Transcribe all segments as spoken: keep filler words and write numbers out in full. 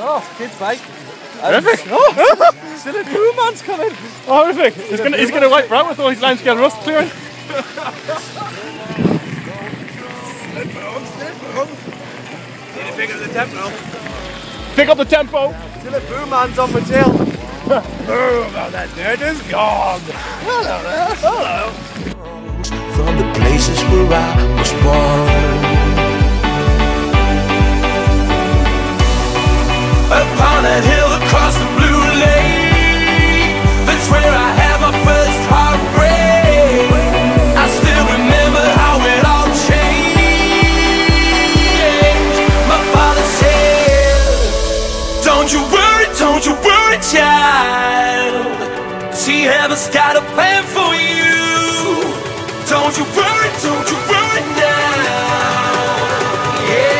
Oh, kid's bike. Terrific. Oh, still a two man's coming. Oh, terrific. He's going he's to wipe out with all his limescale rust clearing. Need to pick up the tempo. Pick up the tempo. Still a two man's on my tail. Oh, well, that dirt is gone. Hello there. Hello. From the places where I was born. Upon that hill across the blue lake, that's where I had my first heartbreak. I still remember how it all changed. My father said, don't you worry, don't you worry, child. See, heaven's got a plan for you. Don't you worry, don't you worry now. Yeah.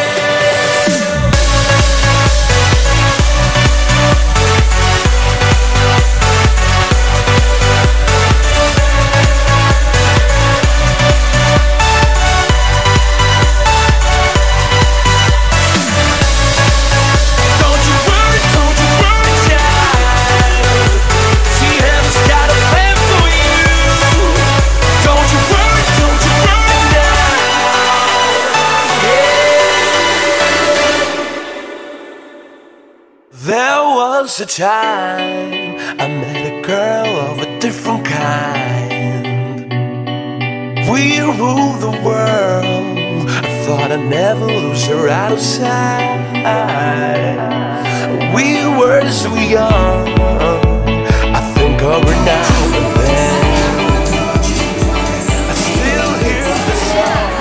There was a time I met a girl of a different kind. We ruled the world. I thought I'd never lose her out of sight. We were so young. I think of her now and then. I still hear the song.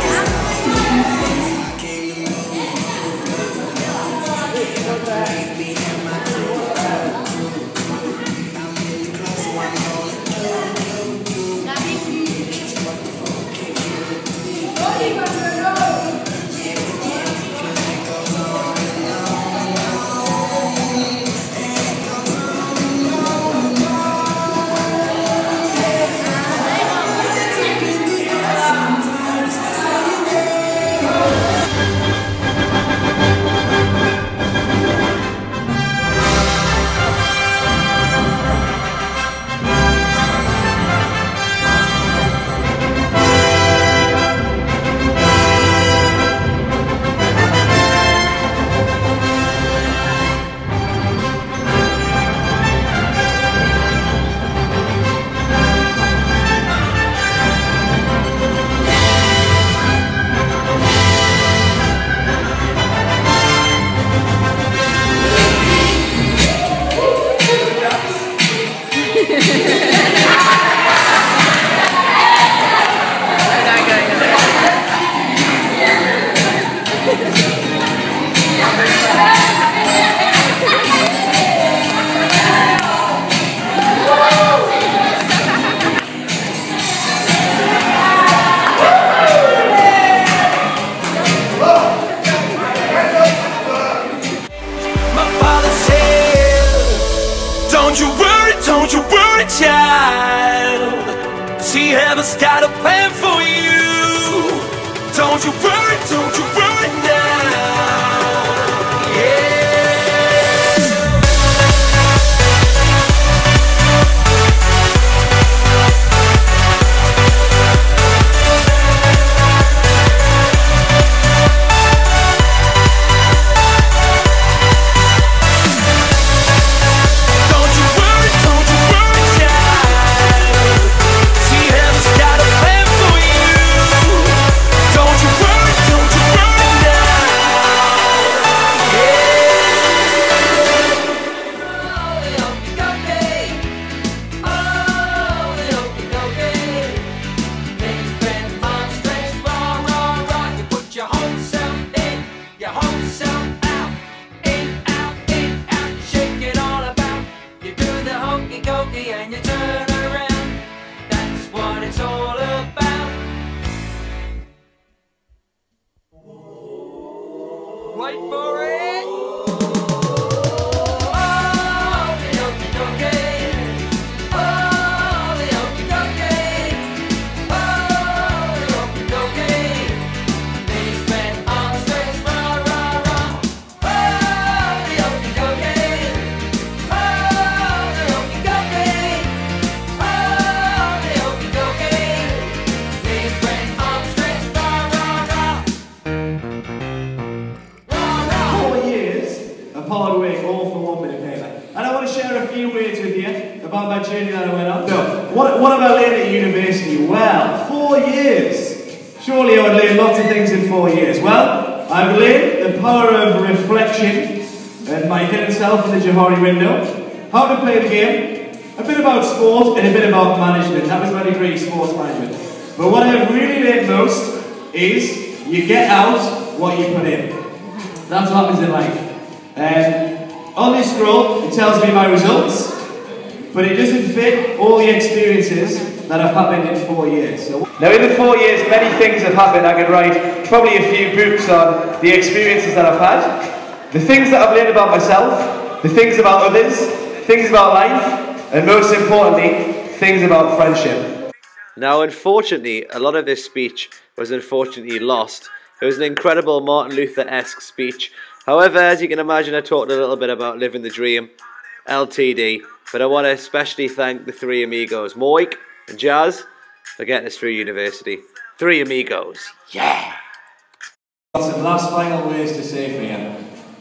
Don't you worry, don't you worry, child. See, heaven's got a plan for you. Don't you worry, don't you worry now. Yeah. Don't you worry, don't you worry. words with you about my journey that I went on. So, what, what have I learned at university? Well, four years. Surely I would learn lots of things in four years. Well, I've learned the power of reflection and my hidden self in the Johari window, how to play the game, a bit about sport and a bit about management. That was my degree, sports management. But what I've really learned most is you get out what you put in. That's what happens in life. Um, on this scroll, it tells me my results, but it doesn't fit all the experiences that have happened in four years. So, now in the four years, many things have happened. I could write probably a few books on the experiences that I've had, the things that I've learned about myself, the things about others, things about life, and most importantly, things about friendship. Now, unfortunately, a lot of this speech was unfortunately lost. It was an incredible Martin Luther-esque speech. However, as you can imagine, I talked a little bit about living the dream, L T D, but I want to especially thank the three amigos, Moik and Jazz, for getting us through university. Three amigos, yeah! Got some last final words to say for you.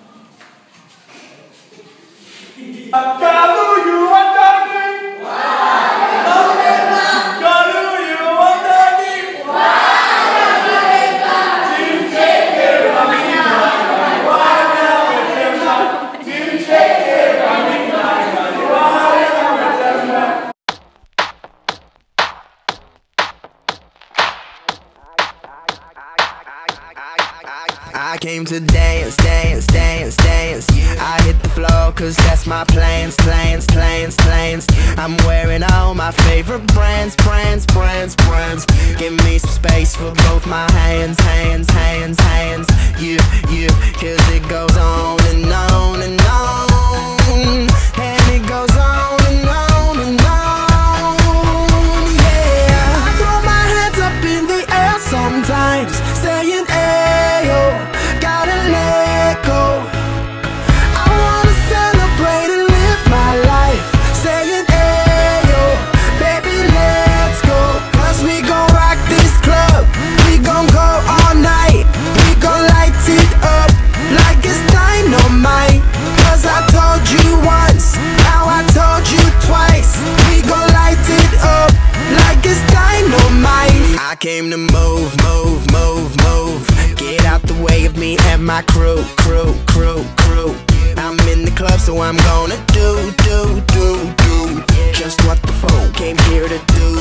I came to dance, dance, dance, dance. I hit the floor cause that's my plans, plans, plans, plans. I'm wearing all my favorite brands, brands, brands, brands. Give me some space for both my hands, hands, hands, hands. You, you, cause it goes on and on and on. And it goes on and on and on. Yeah, I throw my hands up in the air sometimes, saying ayo. Gotta let go. I wanna celebrate and live my life, saying ayo, baby let's go. Cause we gon' rock this club, we gon' go all night, we gon' light it up like it's dynamite. Cause I told you once, now I told you twice, we gon' light it up like it's dynamite. I came to move, move, move, move. Get out the way of me and my crew, crew, crew, crew. I'm in the club, so I'm gonna do, do, do, do just what the folk came here to do.